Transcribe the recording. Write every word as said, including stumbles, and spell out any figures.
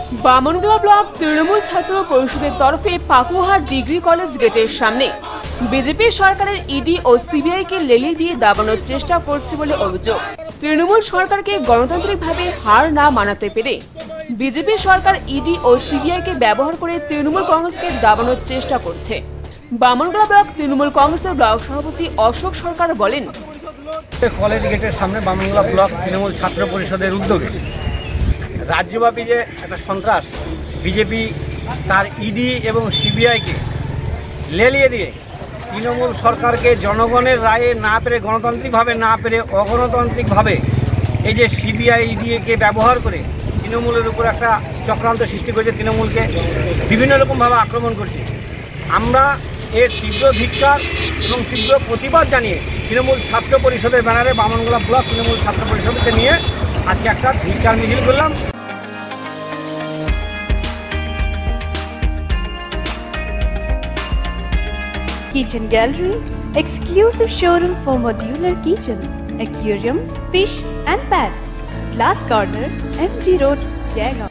Bamangola block Trinamool ছাত্র পরিষদের তরফে পাকুহার ডিগ্রি কলেজ গেটের সামনে বিজেপি সরকারের ইডি ও সিবিআইকে লেলিয়ে দিয়ে দাবানোর চেষ্টা করছে বলে অভিযোগ। তৃণমূল সরকারকে গণতান্ত্রিকভাবে হার না মানাতে পেরে বিজেপি সরকার ইডি ও সিবিআইকে ব্যবহার করে তৃণমূল কংগ্রেসকে দাবানোর চেষ্টা করছে। বামনগোলা ব্লক তৃণমূল কংগ্রেসের ব্লক সভাপতি অশোক সরকার বলেন, কলেজ গেটের সামনে বামনগোলা ব্লক তৃণমূল ছাত্র পরিষদের উদ্যোগে রাজ্যব্যাপী যে একটা সন্ত্রাস, বিজেপি তার ইডি এবং সিবিআইকে লেলিয়ে দিয়ে তৃণমূল সরকারকে জনগণের রায়ে না পেরে, গণতান্ত্রিকভাবে না পেরে অগণতান্ত্রিকভাবে এই যে সিবিআই ইডিকে ব্যবহার করে তৃণমূলের উপর একটা চক্রান্ত সৃষ্টি করেছে, তৃণমূলকে বিভিন্ন রকমভাবে আক্রমণ করছে। আমরা এর তীব্র ধিক্কার এবং তীব্র প্রতিবাদ জানিয়ে তৃণমূল ছাত্র পরিষদের ব্যানারে বামনগোলা ব্লক তৃণমূল ছাত্র পরিষদকে নিয়ে আজকে একটা ধিক্কার মিছিল করলাম। Kitchen Gallery, exclusive showroom for modular kitchen, aquarium, fish and pets. Glass Corner, M G Road, Jaigaon.